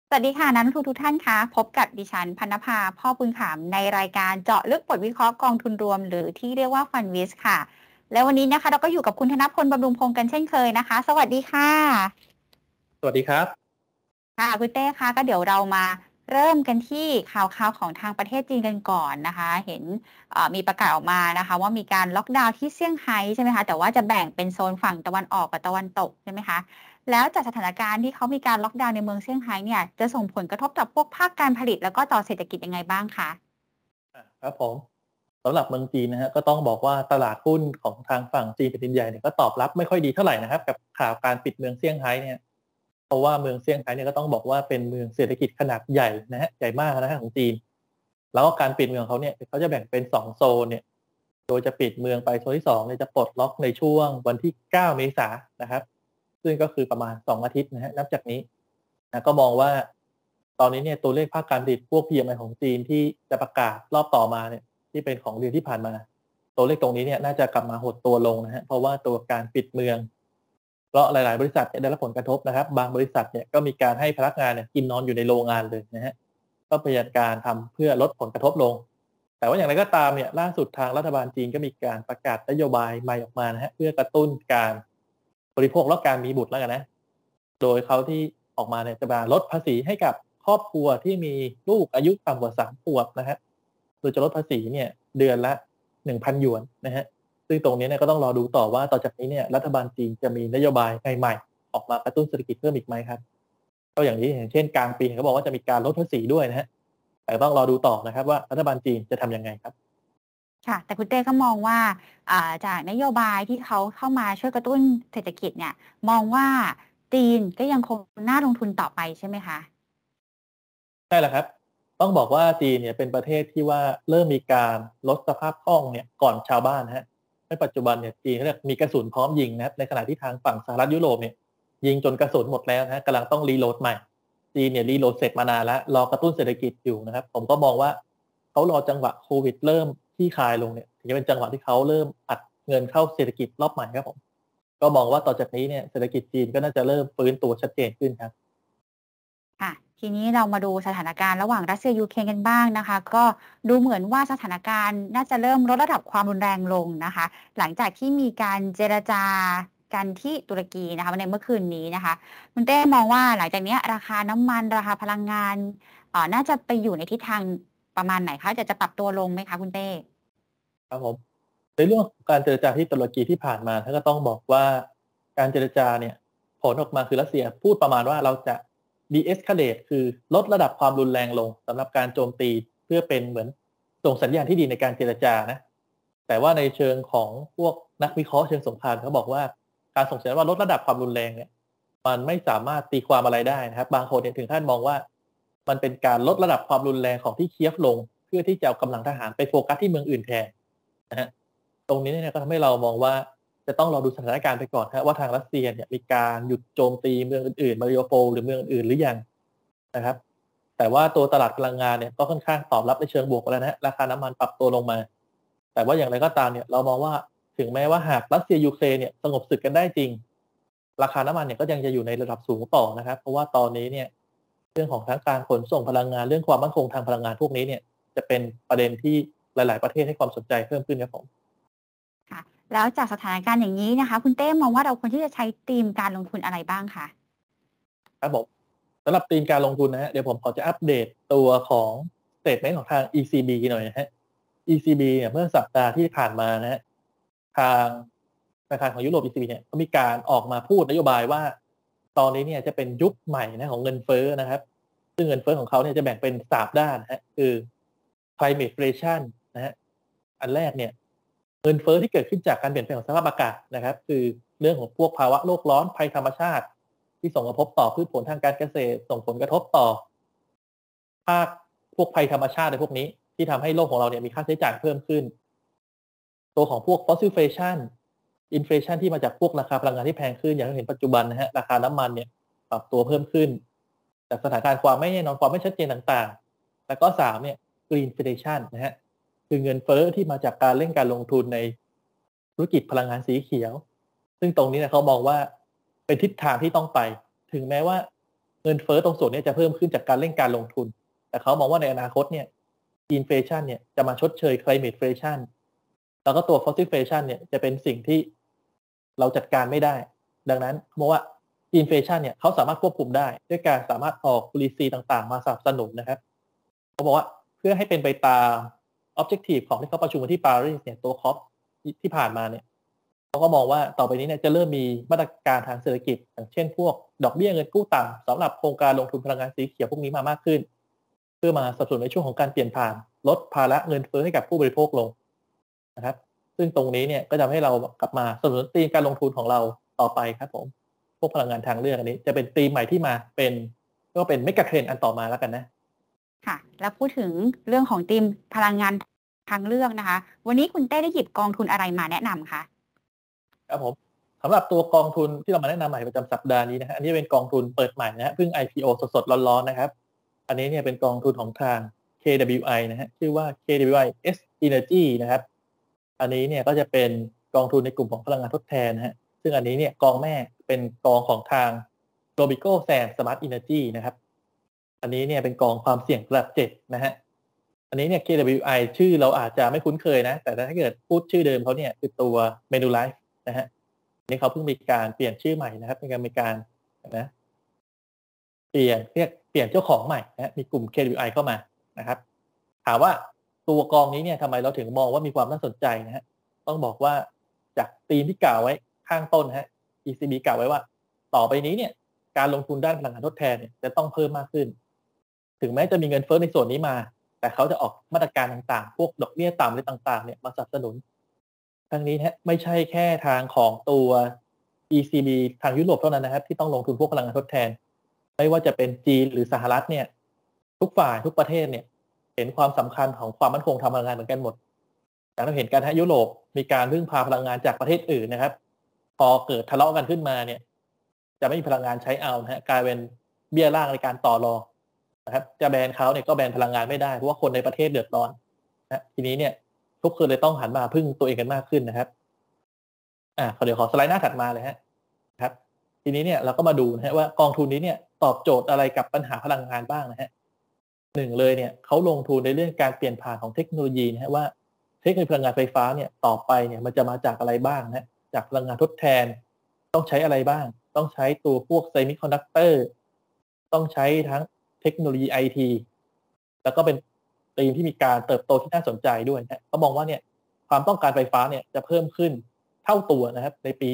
สวัสดีค่ะนักลงทุนทุกท่านคะพบกับดิฉันพรรณภาพ่อบุญขามในรายการเจาะลึกบทวิเคราะห์กองทุนรวมหรือที่เรียกว่าฟันวิสค่ะและวันนี้นะคะเราก็อยู่กับคุณธนพลบำรุงพงษ์กันเช่นเคยนะคะสวัสดีค่ะสวัสดีครับค่ะคุณเต้คะก็เดี๋ยวเรามาเริ่มกันที่ข่าวของทางประเทศจีนกันก่อนนะคะเห็นมีประกาศออกมานะคะว่ามีการล็อกดาวน์ที่เซี่ยงไฮ้ใช่ไหมคะแต่ว่าจะแบ่งเป็นโซนฝั่งตะวันออกกับตะวันตกใช่ไหมคะแล้วจากสถานการณ์ที่เขามีการล็อกดาวน์ในเมืองเซี่ยงไฮ้เนี่ยจะส่งผลกระทบต่อพวกภาคการผลิตแล้วก็ต่อเศรษฐกิจยังไงบ้างคะครับผมสำหรับเมืองจีนนะฮะก็ต้องบอกว่าตลาดหุ้นของทางฝั่งจีนแผ่นดินใหญ่เนี่ยก็ตอบรับไม่ค่อยดีเท่าไหร่นะครับกับข่าวการปิดเมืองเซี่ยงไฮ้เนี่ยเพราะว่าเมืองเซี่ยงไฮ้เนี่ยก็ต้องบอกว่าเป็นเมืองเศรษฐกิจขนาดใหญ่นะฮะใหญ่มากนะฮะของจีนแล้วก็การปิดเมืองเขาเนี่ยเขาจะแบ่งเป็น2โซนเนี่ยโดยจะปิดเมืองไปโซนที่2เนี่ยจะปลดล็อกในช่วงวันที่9เมษายนนะครับซึ่งก็คือประมาณ2อาทิตย์นะฮะนับจากนี้ก็มองว่าตอนนี้เนี่ยตัวเลขภาคการผลิตพวก PMI ของจีนที่จะประกาศรอบต่อมาเนี่ย ที่เป็นของเดือนที่ผ่านมาตัวเลขตรงนี้เนี่ยน่าจะกลับมาหดตัวลงนะฮะเพราะว่าตัวการปิดเมืองเพราะหลายๆบริษัทเนี่ยได้รับผลกระทบนะครับบางบริษัทเนี่ยก็มีการให้พนักงานเนี่ยกินนอนอยู่ในโรงงานเลยนะฮะก็เป็นการทำเพื่อลดผลกระทบลงแต่ว่าอย่างไรก็ตามเนี่ยล่าสุดทางรัฐบาลจีนก็มีการประกาศนโยบายใหม่ออกมานะฮะเพื่อกระตุ้นการบริโภคและการมีบุตรแล้วกันนะโดยเขาที่ออกมาเนี่ยจะมาลดภาษีให้กับครอบครัวที่มีลูกอายุต่ำกว่า3ขวบนะฮะ โดยจะลดภาษีเนี่ยเดือนละ 1,000 หยวนนะฮะซึ่งตรงนี้เนี่ยก็ต้องรอดูต่อว่าต่อจากนี้เนี่ยรัฐบาลจีนจะมีนโยบายใหม่ๆออกมากระตุ้นเศรษฐกิจเพิ่มอีกไหมครับก็อย่างที่อย่างเช่นกลางปีเขาบอกว่าจะมีการลดภาษีด้วยนะฮะแต่ต้องรอดูต่อนะครับว่ารัฐบาลจีนจะทำยังไงครับค่ะแต่คุณเต้ก็มองว่าจากนโยบายที่เขาเข้ามาช่วยกระตุ้นเศรษฐกิจเนี่ยมองว่าจีนก็ยังคงน่าลงทุนต่อไปใช่ไหมคะใช่แล้วครับต้องบอกว่าจีนเนี่ยเป็นประเทศที่ว่าเริ่มมีการลดสภาพคล่องเนี่ยก่อนชาวบ้านนะครับในปัจจุบันเนี่ยจีนเขาเรียกมีกระสุนพร้อมยิงนะครับในขณะที่ทางฝั่งสหรัฐยุโรปเนี่ยยิงจนกระสุนหมดแล้วนะกำลังต้องรีโหลดใหม่จีนเนี่ยรีโหลดเสร็จมานานแล้วรอกระตุ้นเศรษฐกิจอยู่นะครับผมก็มองว่าเขารอจังหวะโควิดเริ่มคลี่คลายลงเนี่ยถึงจะเป็นจังหวะที่เขาเริ่มอัดเงินเข้าเศรษฐกิจรอบใหม่ครับผมก็มองว่าต่อจากนี้เนี่ยเศรษฐกิจจีนก็น่าจะเริ่มฟื้นตัวชัดเจนขึ้นครับค่ะทีนี้เรามาดูสถานการณ์ระหว่างรัสเซียยูเครนกันบ้างนะคะก็ดูเหมือนว่าสถานการณ์น่าจะเริ่มลดระดับความรุนแรงลงนะคะหลังจากที่มีการเจรจากันที่ตุรกีนะคะในเมื่อคืนนี้นะคะคุณเต้มองว่าหลังจากนี้ราคาน้ำมันราคาพลังงานน่าจะไปอยู่ในทิศทางประมาณไหนคะจะปรับตัวลงไหมคะคุณเต้ครับผมในเรื่องของการเจรจาที่ตุรกีที่ผ่านมาท่านก็ต้องบอกว่าการเจรจาเนี่ยผลออกมาคือรัสเซียพูดประมาณว่าเราจะ de-escalate คือลดระดับความรุนแรงลงสำหรับการโจมตีเพื่อเป็นเหมือนส่งสัญญาณที่ดีในการเจรจานะแต่ว่าในเชิงของพวกนักวิเคราะห์เชิงสงครามเขาบอกว่าการส่งสัญญาณว่าลดระดับความรุนแรงเนี่ยมันไม่สามารถตีความอะไรได้นะครับบางคนเนี่ยถึงขั้นมองว่ามันเป็นการลดระดับความรุนแรงของที่เคียฟลงเพื่อที่จะเอากำลังทหารไปโฟกัสที่เมืองอื่นแทน นะฮะตรงนี้เนี่ยก็ทำให้เรามองว่าจะต้องรอดูสถานการณ์ไปก่อนครับว่าทางรัสเซียเนี่ยมีการหยุดโจมตีเมืองอื่นๆ Mariupol หรือเมืองอื่นหรือยังนะครับแต่ว่าตัวตลาดพลังงานเนี่ยก็ค่อนข้างตอบรับในเชิงบวกแล้วนะฮะราคาน้ำมันปรับตัวลงมาแต่ว่าอย่างไรก็ตามเนี่ยเรามองว่าถึงแม้ว่าหากรัสเซียยูเครนเนี่ยสงบศึกกันได้จริงราคาน้ำมันเนี่ยก็ยังจะอยู่ในระดับสูงต่อนะครับเพราะว่าตอนนี้เนี่ยเรื่องของทั้งการขนส่งพลังงานเรื่องความมั่นคงทางพลังงานพวกนี้เนี่ยจะเป็นประเด็นที่หลายๆประเทศให้ความสนใจเพิ่มขึ้นครับผมค่ะแล้วจากสถานการณ์อย่างนี้นะคะคุณเต้มองว่าเราควรที่จะใช้ธีมการลงทุนอะไรบ้างคะครับผมสำหรับธีมการลงทุนนะฮะเดี๋ยวผมขอจะอัปเดตตัวของสเตตเมนต์ของทาง ECB หน่อยนะฮะ ECB เนี่ยเมื่อสัปดาห์ที่ผ่านมานะฮะทางธนาคารของยุโรป ECB เนี่ยก็มีการออกมาพูดนโยบายว่าตอนนี้เนี่ยจะเป็นยุคใหม่นะของเงินเฟ้อนะครับซึ่งเงินเฟ้อของเขาเนี่ยจะแบ่งเป็น3ด้านนะฮะคือ climate inflation นะฮะอันแรกเนี่ยเงินเฟ้อที่เกิดขึ้นจากการเปลี่ยนแปลงของสภาพอากาศนะครับคือเรื่องของพวกภาวะโลกร้อนภัยธรรมชาติ ที่ส่งกระทบต่อพืชผลทางการเกษตรส่งผลกระทบต่อภาคพวกภัยธรรมชาติในพวกนี้ที่ทำให้โลกของเราเนี่ยมีค่าใช้จ่ายเพิ่มขึ้นตัวของพวก fossilization inflation ที่มาจากพวกราคาพลังงานที่แพงขึ้นอย่างที่เห็นปัจจุบันนะฮะราคาน้ำมันเนี่ยปรับตัวเพิ่มขึ้นจากสถานการณ์ความไม่แน่นอนความไม่ชัดเจนต่างๆแล้วก็3เนี่ย greenflation นะฮะคือเงินเฟ้อที่มาจากการเร่งการลงทุนในธุรกิจพลังงานสีเขียวซึ่งตรงนี้เนี่ยเขามองว่าเป็นทิศทางที่ต้องไปถึงแม้ว่าเงินเฟ้อตรงส่วนนี้จะเพิ่มขึ้นจากการเร่งการลงทุนแต่เขามองว่าในอนาคตเนี่ยอินเฟลชันเนี่ยจะมาชดเชย climate inflation แล้วก็ตัว fossil inflation เนี่ยจะเป็นสิ่งที่เราจัดการไม่ได้ดังนั้นมองว่าอินเฟลชันเนี่ยเขาสามารถควบคุมได้ด้วยการสามารถออก policy ต่างๆมาสนับสนุนนะครับเขาบอกว่าเพื่อให้เป็นไปตาม objective ของที่เขาประชุมกันที่ปารีสเนี่ยตัว COP ที่ผ่านมาเนี่ยเขาก็มองว่าต่อไปนี้เนี่ยจะเริ่มมีมาตรการทางเศรษฐกิจอย่างเช่นพวกดอกเบี้ยเงินกู้ต่ำสำหรับโครงการลงทุนพลังงานสีเขียวพวกนี้มามากขึ้นเพื่อมาสนับสนุนในช่วงของการเปลี่ยนผ่านลดภาระเงินเฟ้อให้กับผู้บริโภคลงนะครับซึ่งตรงนี้เนี่ยก็จะให้เรากลับมาสนับสนุนธีมการลงทุนของเราต่อไปครับผมพวกพลังงานทางเลือกอันนี้จะเป็นธีมใหม่ที่มาเป็นก็เป็นเมกะเทรนด์อันต่อมาแล้วกันนะค่ะแล้วพูดถึงเรื่องของธีมพลังงานทางเลือกนะคะวันนี้คุณเต้ได้หยิบกองทุนอะไรมาแนะนำคะครับผมสำหรับตัวกองทุนที่เรามาแนะนำใหม่ประจำสัปดาห์นี้นะฮะอันนี้เป็นกองทุนเปิดใหม่นะฮะเพิ่ง IPO สดๆร้อนๆนะครับอันนี้เนี่ยเป็นกองทุนของทาง KWI นะฮะชื่อว่า KWI S Energy นะครับอันนี้เนี่ยก็จะเป็นกองทุนในกลุ่มของพลังงานทดแทนนะฮะซึ่งอันนี้เนี่ยกองแม่เป็นกองของทาง Robeco Sand Smart Energy นะครับอันนี้เนี่ยเป็นกองความเสี่ยงระดับ7นะฮะอันนี้เนี่ย KWI ชื่อเราอาจจะไม่คุ้นเคยนะแต่ถ้าเกิดพูดชื่อเดิมเขาเนี่ยคือตัว Manulife นะฮะนี่เขาเพิ่งมีการเปลี่ยนชื่อใหม่นะครับมีการนะเปลี่ยนเจ้าของใหม่นะมีกลุ่ม KWI เข้ามานะครับถามว่าตัวกองนี้เนี่ยทำไมเราถึงมองว่ามีความน่าสนใจนะฮะต้องบอกว่าจากธีมที่กล่าวไว้ข้างต้นฮะ ECB กล่าวไว้ว่าต่อไปนี้เนี่ยการลงทุนด้านพลังงานทดแทนเนี่ยจะต้องเพิ่มมากขึ้นถึงแม้จะมีเงินเฟ้อในส่วนนี้มาแต่เขาจะออกมาตรการต่างๆพวกดอกเบี้ยต่ำอะไรต่างๆเนี่ยมาสนับสนุนทั้งนี้ฮะไม่ใช่แค่ทางของตัว ECB ทางยุโรปเท่านั้นนะครับที่ต้องลงทุนพวกพลังงานทดแทนไม่ว่าจะเป็นจีนหรือสหรัฐเนี่ยทุกฝ่ายทุกประเทศเนี่ยเห็นความสำคัญของความมั่นคงทางพลังงานเหมือนกันหมดอย่างเราเห็นกันยุโรปมีการพึ่งพาพลังงานจากประเทศอื่นนะครับพอเกิดทะเลาะกันขึ้นมาเนี่ยจะไม่มีพลังงานใช้เอานะฮะกลายเป็นเบี้ยล่างในการต่อรองนะครับจะแบนเขาเนี่ยก็แบนพลังงานไม่ได้เพราะว่าคนในประเทศเดือดร้อนนะทีนี้เนี่ยทุกคนเลยต้องหันมาพึ่งตัวเองกันมากขึ้นนะครับเดี๋ยวขอสไลด์หน้าถัดมาเลยฮะครับทีนี้เนี่ยเราก็มาดูนะฮะว่ากองทุนนี้เนี่ยตอบโจทย์อะไรกับปัญหาพลังงานบ้างนะฮะหนึ่งเลยเนี่ยเขาลงทุนในเรื่องการเปลี่ยนผ่านของเทคโนโลยีนะฮะว่าเทคโนโลยีพลังงานไฟฟ้าเนี่ยต่อไปเนี่ยมันจะมาจากอะไรบ้างนะจากพลังงานทดแทนต้องใช้อะไรบ้างต้องใช้ตัวพวกเซมิคอนดักเตอร์ต้องใช้ทั้งเทคโนโลยี IT แล้วก็เป็นธีมที่มีการเติบโตที่น่าสนใจด้วยนะเขามองว่าเนี่ยความต้องการไฟฟ้าเนี่ยจะเพิ่มขึ้นเท่าตัวนะครับในปี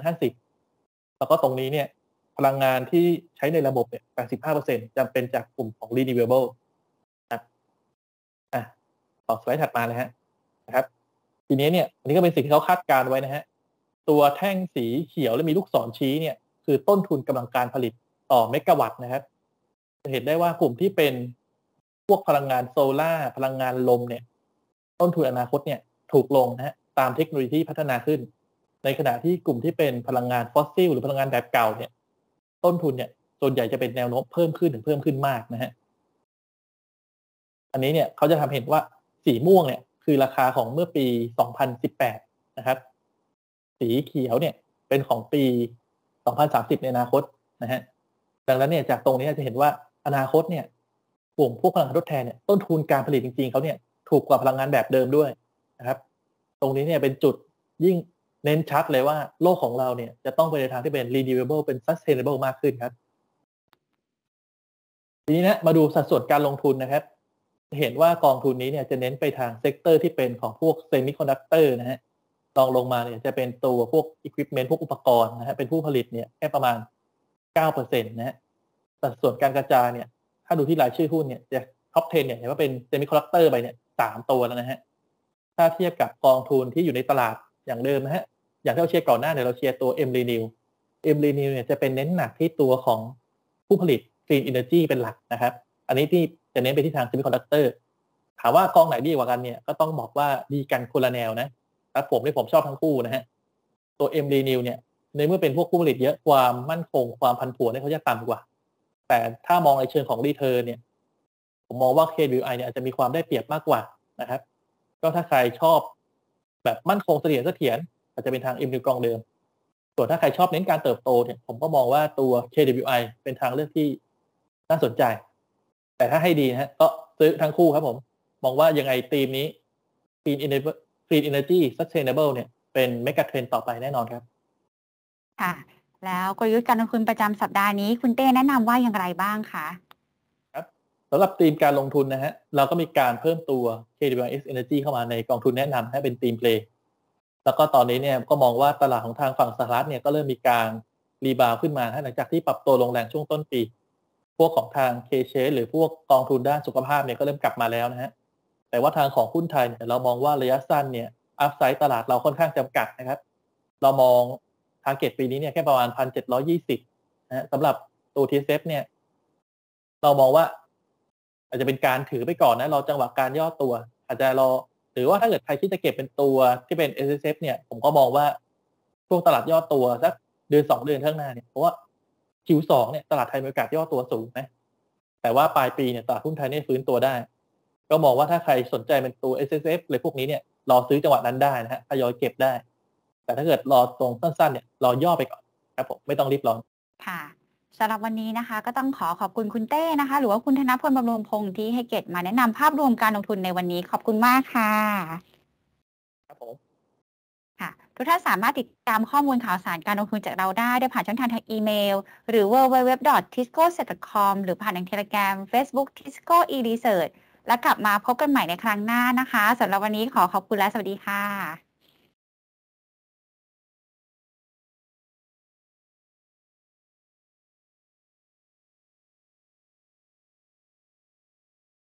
2050 แล้วก็ตรงนี้เนี่ยพลังงานที่ใช้ในระบบเนี่ย 85% จะเป็นจากกลุ่มของ renewable นะต่อสไลด์ถัดมาเลยฮะนะครับทีนี้เนี่ยอันนี้ก็เป็นสิ่งที่เขาคาดการไว้นะฮะตัวแท่งสีเขียวและมีลูกศรชี้เนี่ยคือต้นทุนกำลังการผลิตต่อเมกะวัตต์นะครับจะเห็นได้ว่ากลุ่มที่เป็นพวกพลังงานโซล่าพลังงานลมเนี่ยต้นทุนอนาคตเนี่ยถูกลงนะฮะตามเทคโนโลยีที่พัฒนาขึ้นในขณะที่กลุ่มที่เป็นพลังงานฟอสซิลหรือพลังงานแบบเก่าเนี่ยต้นทุนเนี่ยส่วนใหญ่จะเป็นแนวโน้มเพิ่มขึ้นมากนะฮะอันนี้เนี่ยเขาจะทำเห็นว่าสีม่วงเนี่ยคือราคาของเมื่อปี 2018 นะครับสีเขียวเนี่ยเป็นของปี 2030 ในอนาคตนะฮะดังนั้นเนี่ยจากตรงนี้จะเห็นว่าอนาคตเนี่ยกลุ่มพวกพลังงานทดแทนเนี่ยต้นทุนการผลิตจริงๆเขาเนี่ยถูกกว่าพลังงานแบบเดิมด้วยนะครับตรงนี้เนี่ยเป็นจุดยิ่งเน้นชัดเลยว่าโลกของเราเนี่ยจะต้องไปในทางที่เป็น renewable เป็น sustainable มากขึ้นครับทีนี้นะมาดูสัดส่วนการลงทุนนะครับเห็นว่ากองทุนนี้เนี่ยจะเน้นไปทางเซกเตอร์ที่เป็นของพวก semiconductor นะฮะลองลงมาเนี่ยจะเป็นตัวพวก equipment พวกอุปกรณ์นะฮะเป็นผู้ผลิตเนี่ยแค่ประมาณ 9% นะฮะสัดส่วนการกระจายเนี่ยถ้าดูที่รายชื่อหุ้นเนี่ยจะท็อป 10 เนี่ยเห็นว่าเป็น semiconductor ไปเนี่ย3ตัวแล้วนะฮะถ้าเทียบกับกองทุนที่อยู่ในตลาดอย่างเดิมนะฮะอย่างที่เราเชียร์ก่อนหน้าเนี่ยเราเชียร์ตัว mRenew เนี่ยจะเป็นเน้นหนักที่ตัวของผู้ผลิต Clean Energy เป็นหลักนะครับอันนี้ที่จะเน้นไปที่ทาง Semiconductor ถามว่ากองไหนดีกว่ากันเนี่ยก็ต้องบอกว่าดีกันคนละแนวนะครับผมชอบทั้งคู่นะฮะตัว mRenew เนี่ยในเมื่อเป็นพวกผู้ผลิตเยอะความมั่นคงความผันผวนเนี่ยเขาจะต่ำกว่าแต่ถ้ามองในเชิงของ Return เนี่ยผมมองว่า KWI เนี่ยอาจจะมีความได้เปรียบมากกว่านะครับก็ถ้าใครชอบแบบมั่นคงเสถียรอาจจะเป็นทาง mRenew กองเดิมส่วนถ้าใครชอบเน้นการเติบโตเนี่ยผมก็มองว่าตัว KWI เป็นทางเลือกที่น่าสนใจ แต่ถ้าให้ดีนะฮะก็ซื้อทั้งคู่ครับผม มองว่ายังไงธีมนี้ Clean Energy Sustainable เนี่ยเป็น Mega Trend ต่อไปแน่นอนครับค่ะ แล้วกลยุทธ์การลงทุนประจำสัปดาห์นี้คุณเต้แนะนำว่าอย่างไรบ้างคะ? ครับสำหรับธีมการลงทุนนะฮะเราก็มีการเพิ่มตัว KWS Energy เข้ามาในกองทุนแนะนำให้เป็นธีม Play แล้วก็ตอนนี้เนี่ยก็มองว่าตลาดของทางฝั่งสหรัฐเนี่ยก็เริ่มมีการรีบาวด์ขึ้นมาหลังจากที่ปรับตัวลงแรงช่วงต้นปี พวกของทาง K-Share หรือพวกกองทุนด้านสุขภาพเนี่ยก็เริ่มกลับมาแล้วนะฮะแต่ว่าทางของหุ้นไทยเนี่ยเรามองว่าระยะสั้นเนี่ยอัพไซด์ตลาดเราค่อนข้างจำกัดนะครับเรามองทาร์เก็ตปีนี้เนี่ยแค่ประมาณ 1,720 นะฮะสำหรับตัว TSF เนี่ยเรามองว่าอาจจะเป็นการถือไปก่อนนะรอจังหวะการย่อตัวอาจจะรอหรือว่าถ้าเกิดใครคิดจะเก็บเป็นตัวที่เป็น SSF เนี่ยผมก็มองว่าช่วงตลาดย่อตัวสักเดือน2เดือนข้างหน้าเนี่ยเพราะว่า Q2 เนี่ยตลาดไทยมีโอกาสย่อตัวสูงนะแต่ว่าปลายปีเนี่ยตลาดหุ้นไทยเนี่ยฟื้นตัวได้ก็มองว่าถ้าใครสนใจเป็นตัว SSF อะไรพวกนี้เนี่ยรอซื้อจังหวะนั้นได้นะฮะทยอยเก็บได้แต่ถ้าเกิดรอตรงสั้นๆเนี่ยรอย่อไปก่อนครับผมไม่ต้องรีบร้อนค่ะสำหรับวันนี้นะคะก็ต้องขอบคุณคุณเต้นะคะหรือว่าคุณธนพลบำรุงพงษ์ที่ให้เกียรติมาแนะนำภาพรวมการลงทุนในวันนี้ขอบคุณมากค่ะครับผมค่ะทุกท่านสามารถติดตามข้อมูลข่าวสารการลงทุนจากเราได้โดยผ่านช่องทางอีเมลหรือ www.tiscoset.com หรือผ่านทาง Telegram Facebook Tisco eResearch และกลับมาพบกันใหม่ในครั้งหน้านะคะสำหรับวันนี้ขอบคุณและสวัสดีค่ะ